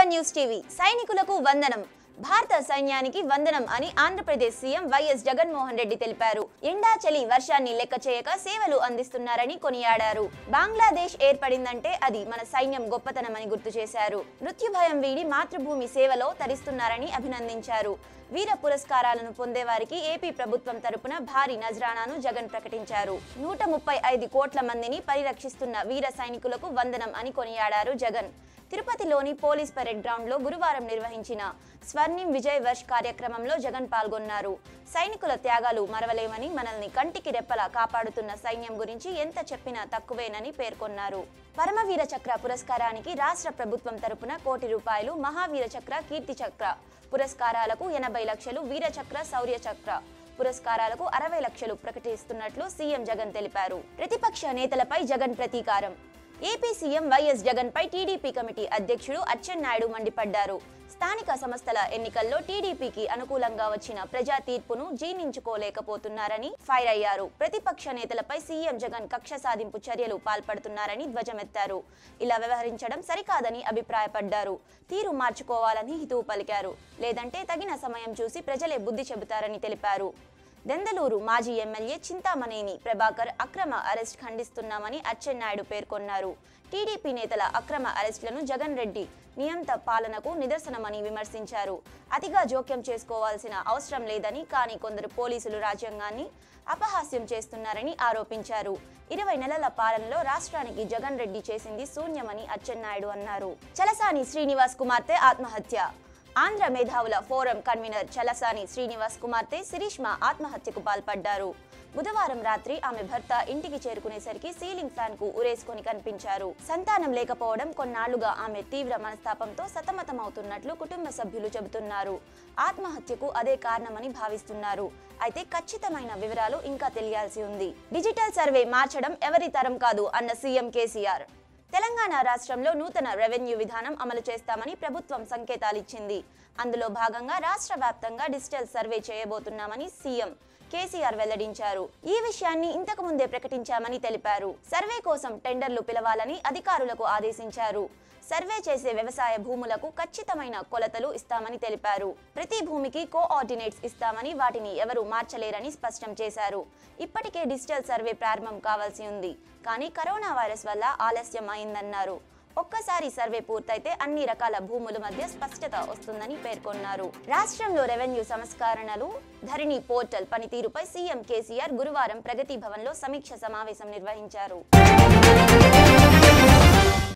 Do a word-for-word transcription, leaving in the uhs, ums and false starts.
Open news TV సైనికులకు వందనం భారత సైన్యానికి వందనం అని ఆంధ్రప్రదేశ్ సీఎం వైఎస్ జగన్మోహన్ రెడ్డి తెలిపారు. ఎండా చలి వర్షాన్ని లెక్క చేయక సేవలు అందిస్తున్నారని కొనియాడారు. బంగ్లాదేశ్ ఏర్పడిందంటే అది మన సైన్యం గొప్పతనమని గుర్తు చేశారు. మృత్యు భయం వీడి మాతృభూమి సేవలో తరిస్తున్నారని అభినందించారు. వీర పురస్కారాలను పొందేవారికి ఏపీ ప్రభుత్వం తరపున భారీ నజరానాను జగన్ ప్రకటించారు. నూట ముప్పై ఐదు కోట్ల మందిని పరిరక్షిస్తున్న వీర సైనికులకు వందనం అని కొనియాడారు జగన్. తిరుపతిలోని పోలీస్ పరేడ్ గ్రౌండ్ లో గురువారం నిర్వహించిన స్వర్ణిం విజయ్ వర్ష్ కార్యక్రమంలో జగన్ పాల్గొన్నారు. సైనికుల త్యాగాలు మరవలేమని, మనల్ని కంటికి రెప్పలా కాపాడుతున్న సైన్యం గురించి ఎంత చెప్పినా తక్కువేనని పేర్కొన్నారు. పరమవీర చక్ర పురస్కారానికి రాష్ట్ర ప్రభుత్వం తరపున కోటి రూపాయలు, మహావీర చక్ర, కీర్తి చక్ర పురస్కారాలకు ఎనభై లక్షలు, వీర చక్ర, శౌర్య చక్ర పురస్కారాలకు అరవై లక్షలు ప్రకటిస్తున్నట్లు సీఎం జగన్ తెలిపారు. ప్రతిపక్ష నేతలపై జగన్ ప్రతీకారం. ఏపీ సీఎం వైఎస్ జగన్ పై టీడీపీ కమిటీ అధ్యక్షుడు అచ్చెన్నాయుడు మండిపడ్డారు. స్థానిక సంస్థల ఎన్నికల్లో టీడీపీకి అనుకూలంగా వచ్చిన ప్రజా తీర్పును జీర్ణించుకోలేకపోతున్నారని ఫైర్ అయ్యారు. ప్రతిపక్ష నేతలపై సీఎం జగన్ కక్ష సాధింపు చర్యలు పాల్పడుతున్నారని ధ్వజమెత్తారు. ఇలా వ్యవహరించడం సరికాదని అభిప్రాయపడ్డారు. తీరు మార్చుకోవాలని హితవు పలికారు. లేదంటే తగిన సమయం చూసి ప్రజలే బుద్ధి చెబుతారని తెలిపారు. దెందలూరు మాజీ ఎమ్మెల్యే చింతామనేని ప్రభాకర్ అక్రమ అరెస్ట్ ఖండిస్తున్నామని అచ్చెన్నాయుడు పేర్కొన్నారు. టీడీపీ నేతల అక్రమ అరెస్టులను జగన్ రెడ్డి నియంత పాలనకు నిదర్శనమని విమర్శించారు. అతిగా జోక్యం చేసుకోవాల్సిన అవసరం లేదని, కానీ కొందరు పోలీసులు రాజ్యాంగాన్ని అపహాస్యం చేస్తున్నారని ఆరోపించారు. ఇరవై నెలల పాలనలో రాష్ట్రానికి జగన్ రెడ్డి చేసింది శూన్యమని అచ్చెన్నాయుడు అన్నారు. చలసాని శ్రీనివాస్ కుమార్తె ఆత్మహత్య. ఆంధ్ర మేధావుల ఫోరం కన్వీనర్ చలసాని శ్రీనివాస్ కుమార్తె శిరీష్మ ఆత్మహత్యకు పాల్పడ్డారు. బుధవారం రాత్రి ఆమె భర్త ఇంటికి చేరుకునేసరికి సీలింగ్ ఫ్యాన్ కు ఉరేసుకొని కనిపించారు. సంతానం లేకపోవడం, కొన్నాళ్లుగా ఆమె తీవ్ర మనస్తాపంతో సతమతమవుతున్నట్లు కుటుంబ సభ్యులు చెబుతున్నారు. ఆత్మహత్యకు అదే కారణమని భావిస్తున్నారు. అయితే ఖచ్చితమైన వివరాలు ఇంకా తెలియాల్సి ఉంది. డిజిటల్ సర్వే మార్చడం ఎవరి తరం కాదు అన్న సీఎం కేసీఆర్. తెలంగాణ రాష్ట్రంలో నూతన రెవెన్యూ విధానం అమలు చేస్తామని ప్రభుత్వం సంకేతాలిచ్చింది. అందులో భాగంగా రాష్ట్ర వ్యాప్తంగా డిజిటల్ సర్వే చేయబోతున్నామని సీఎం కేసీఆర్ వెల్లడించారు. ఈ విషయాన్ని ఇంతకు ముందే ప్రకటించామని తెలిపారు. సర్వే కోసం టెండర్లు పిలవాలని అధికారులకు ఆదేశించారు. సర్వే చేసే వ్యవసాయ భూములకు ఖచ్చితమైన కొలతలు ఇస్తామని తెలిపారు. ప్రతి భూమికి కోఆర్డినేట్స్ ఇస్తామని, వాటిని ఎవరు మార్చలేరని స్పష్టం చేశారు. ఇప్పటికే డిజిటల్ సర్వే ప్రారంభం కావాల్సి ఉంది, కానీ కరోనా వైరస్ వల్ల ఆలస్యం అయిందన్నారు. ఒక్కసారి సర్వే పూర్తయితే అన్ని రకాల భూముల మధ్య స్పష్టత వస్తుందని పేర్కొన్నారు. రాష్ట్రంలో రెవెన్యూ సంస్కరణలు, ధరణి పోర్టల్ పనితీరుపై సీఎం కేసీఆర్ గురువారం ప్రగతి భవన్ లో సమీక్ష సమావేశం నిర్వహించారు.